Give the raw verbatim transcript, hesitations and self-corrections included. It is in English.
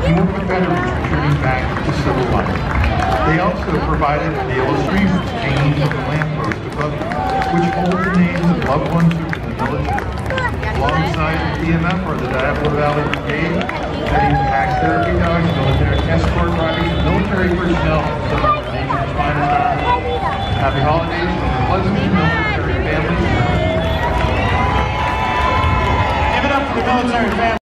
Norfolk veterans returning back to civil life. They also provided the illustrations hanging from the lamppost above them, which hold the names of loved ones who were in the military. Alongside the D M F are the Diablo Valley Brigade, heading tax therapy dogs, military escort riders, and military personnel, some of the nation's finest armies. Happy holidays from the Pleasanton military families. Give it up for the military family.